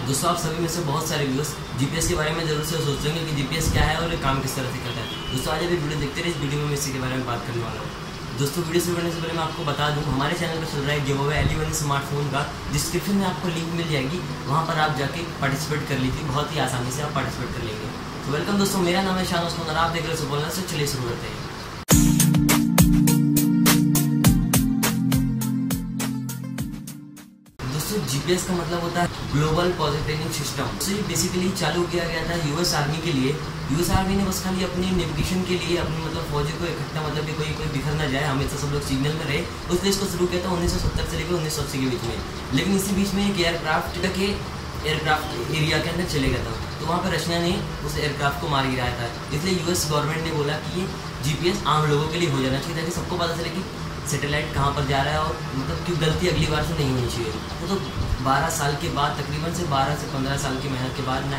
दोस्तों आप सभी में से बहुत सारे व्यूअर्स जीपीएस के बारे में जरूर से सोच रहे हैं कि जीपीएस क्या है और ये काम किस तरह से करता है। दोस्तों आज अभी वीडियो देखते रहे, इस वीडियो में मैं इसी के बारे में बात करने वाला हूँ। दोस्तों वीडियो शुरू करने से पहले मैं आपको बता दूं, हमारे चैनल पर चल रहा है गिव अवे एल11 स्मार्टफोन का। डिस्क्रिप्शन में आपको लिंक मिल जाएगी, वहाँ पर आप जाके पार्टिसिपेट कर लीजिए, बहुत ही आसानी से आप पार्टिसिपेट कर लेंगे। तो वेलकम दोस्तों, मेरा नाम है शान उस्मान और आप देख रहे हो बोलना से। चलिए शुरू करते हैं। जीपीएस का मतलब होता है ग्लोबल पॉजिटिविंग सिस्टम। तो ये बेसिकली चालू किया गया था यूएस आर्मी के लिए। यूएस आर्मी ने बस खाली अपनी नेविगेशन के लिए अपनी फौजी को इकट्ठा कि कोई बिखर ना जाए, हमेशा सब लोग सिग्नल में रहे, उसने इसको शुरू किया था 1970 से लेकर 1980 के बीच में। लेकिन इसी बीच में एक एयरक्राफ्ट एरिया के अंदर चले गया था, तो वहाँ पर रशिया ने उस एयरक्राफ्ट को मार गिराया था। इसलिए यूएस गवर्नमेंट ने बोला कि ये जीपीएस आम लोगों के लिए हो जाना चाहिए, ताकि सबको पता चले कि सैटेलाइट कहाँ पर जा रहा है और कि गलती अगली बार से नहीं होनी चाहिए। तो 12 साल के बाद, तकरीबन से 12 से 15 साल की मेहनत के बाद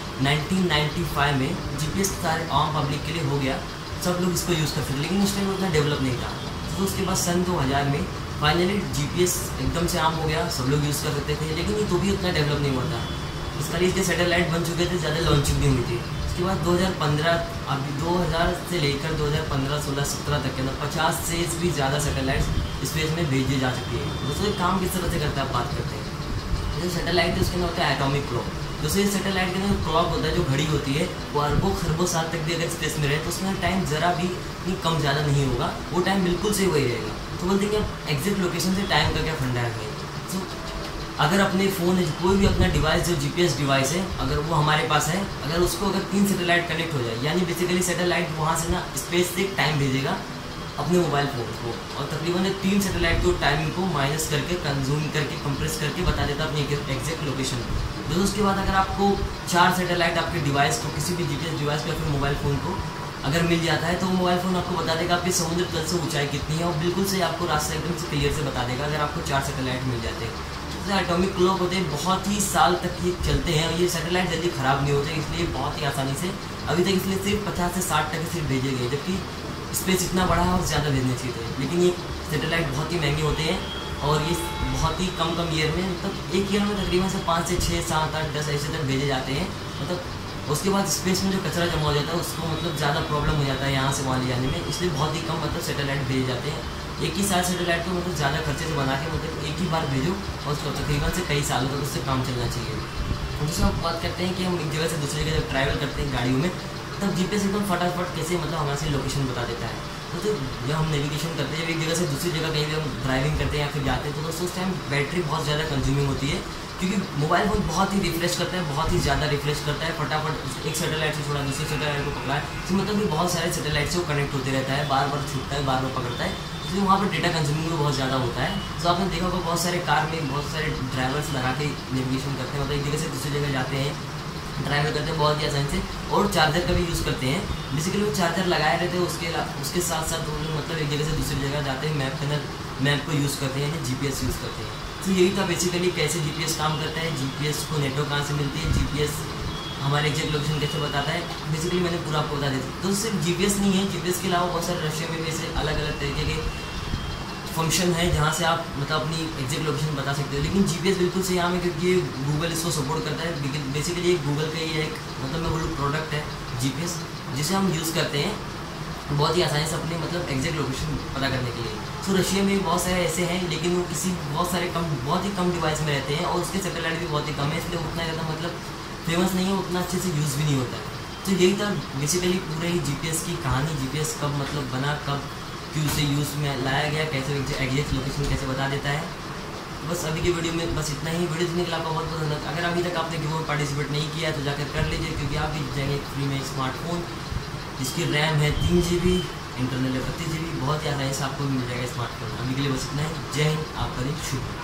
1995 में जीपीएस सारे आम पब्लिक के लिए हो गया, सब लोग इसको यूज़ करते थे। लेकिन उस टाइम उतना डेवलप नहीं था। तो उसके बाद सन 2000 में फाइनली जीपीएस एकदम से आम हो गया, सब लोग यूज़ कर सकते थे। लेकिन ये तो भी उतना डेवलप नहीं हुआ था। इसका लिए इसके सैटेलाइट बन चुके थे, ज़्यादा लॉन्चिंग नहीं हुई थी। उसके बाद 2015 अभी 2000 से लेकर 2015, 16, 17 तक के अंदर 50 से भी ज़्यादा सैटेलाइट्स स्पेस में भेजे जा चुकी है। दोस्तों ये काम किस तरह से करता है आप बात करते हैं। जो सैटेलाइट है उसके अंदर होता है एटॉमिक क्लॉक। दोस्तों ये सैटेलाइट के अंदर क्लॉक होता है, जो घड़ी होती है, वो अरबों खरबों साल तक भी अगर स्पेस में रहे तो उसमें टाइम ज़रा भी कम ज़्यादा नहीं होगा, वो टाइम बिल्कुल से वही रहेगा। तो बोलते हैं कि एग्जैक्ट लोकेशन से टाइम का क्या फंडा है। तो अगर अपने फ़ोन कोई भी अपना डिवाइस जो जीपीएस डिवाइस है, अगर वो हमारे पास है, अगर उसको 3 सैटेलाइट कनेक्ट हो जाए, यानी बेसिकली सैटेलाइट वहाँ से स्पेस से टाइम भेजेगा अपने मोबाइल फ़ोन को, और तकरीबन 3 सैटेलाइट को टाइमिंग को माइनस करके, कंज्यूम करके, कंप्रेस करके बता देता अपनी एग्जैक्ट लोकेशन को। दोस्तों उसके बाद अगर आपको 4 सैटेलाइट आपके डिवाइस को, किसी भी जीपीएस डिवाइस को या फिर मोबाइल फ़ोन को अगर मिल जाता है, तो वो मोबाइल फ़ोन आपको बता देगा आपके समुद्र तल से ऊंचाई कितनी है, और बिल्कुल से आपको रास्ता एकदम से क्लियर से बता देगा अगर आपको 4 सैटेलाइट मिल जाते हैं। एटॉमिक क्लॉक होते हैं, बहुत ही साल तक ये चलते हैं और ये सैटेलाइट जल्दी ख़राब नहीं होते, इसलिए बहुत ही आसानी से अभी तक इसलिए सिर्फ 50 से 60% सिर्फ भेजे गए, जबकि स्पेस इतना बड़ा है और ज़्यादा भेजने चाहिए थे। लेकिन ये सैटेलाइट बहुत ही महंगे होते हैं और ये बहुत ही कम ईयर में, मतलब एक ईयर में तकरीबन से 5 से 6, 7, 8, 10 ऐसे तक भेजे जाते हैं। उसके बाद स्पेस में जो कचरा जमा हो जाता है उसको ज़्यादा प्रॉब्लम हो जाता है यहाँ से वहाँ ले जाने में, इसलिए बहुत ही कम सैटेलाइट भेजे जाते हैं। एक ही साल सैटेलाइट को ज़्यादा खर्चे से बना के एक ही बार भेजो और उसको तकरीबन से कई सालों तक उससे काम चलना चाहिए। दूसरा हम बात करते हैं कि हम एक जगह से दूसरी जगह जब ट्रैवल करते हैं गाड़ियों में, तब जीपीएस एकदम फटाफट कैसे हमारे से लोकेशन बता देता है। तो जब हम नेविगेशन करते हैं, जब एक जगह से दूसरी जगह कहीं भी हम ड्राइविंग करते हैं या फिर जाते हैं, तो दोस्तों उस टाइम बैटरी बहुत ज़्यादा कंज्यूमिंग होती है, क्योंकि मोबाइल फ़ोन बहुत ही रिफ्रेश करता है, बहुत ही ज़्यादा रिफ्रेश करता है। फटाफट एक सैटेलाइट से छोड़ा दूसरे सैटेलाइट को पकड़ा है, तो मतलब कि बहुत सारे सैटेलाइट से वो कनेक्ट होते रहता है, बार बार छूटता है, बार बार पकड़ता है, इसलिए वहाँ पर डेटा कंज्यूमिंग भी बहुत ज़्यादा होता है। तो आपने देखा होगा बहुत सारे कार में बहुत सारे ड्राइवर्स लगा के नेविगेशन करते हैं, मतलब एक जगह से दूसरी जगह जाते हैं, ड्राइवर करते हैं बहुत ही आसानी से, और चार्जर का भी यूज़ करते हैं। बेसिकली वो चार्जर लगाए रहते हैं, उसके साथ साथ वो मतलब एक जगह से दूसरी जगह जाते हैं, मैप के अंदर मैप को यूज़ करते हैं, यानी जीपीएस यूज़ करते हैं। तो यही था बेसिकली कैसे जीपीएस काम करता है, जीपीएस को नेटवर्क कहाँ से मिलती है, जीपीएस हमारे एग्जैक्ट लोकेशन कैसे बताता है, बेसिकली मैंने पूरा आपको बता दिया। तो सिर्फ जीपीएस नहीं है, जीपीएस के अलावा बहुत सारे रशिया में भी ऐसे अलग अलग तरीके के फंक्शन है जहाँ से आप अपनी एग्जैक्ट लोकेशन बता सकते हो। लेकिन जीपीएस बिल्कुल सही आम है, क्योंकि ये गूगल इसको सपोर्ट करता है। बेसिकली ये गूगल का ये एक मैं बोलूँ प्रोडक्ट है जीपीएस, जिसे हम यूज़ करते हैं बहुत ही आसानी से अपनी एग्जैक्ट लोकेशन पता करने के लिए। तो रशिया में बहुत सारे ऐसे हैं, लेकिन वो बहुत ही कम डिवाइस में रहते हैं और उसके सैटेलाइट भी बहुत ही कम है, इसलिए उतना ज़्यादा फेमस नहीं है, उतना अच्छे से यूज़ भी नहीं होता है। तो यही था बेसिकली पूरे ही जीपीएस की कहानी। जीपीएस कब बना, कब क्यों उसे यूज़ में लाया गया, कैसे एग्जैक्ट लोकेशन कैसे बता देता है। बस अभी की वीडियो में बस इतना ही। वीडियो देखने के लिए आपको बहुत पसंद है। अगर अभी तक आपने गिव में पार्टिसिपेट नहीं किया है तो जाकर कर लीजिए, क्योंकि आप भी जाएंगे फ्री में स्मार्टफोन जिसकी रैम है 3 GB, इंटरनल है 32 GB, बहुत ही आसानी से आपको मिल जाएगा स्मार्टफोन। अभी के लिए बस इतना ही। जय हिंद, आपका दिन शुभ।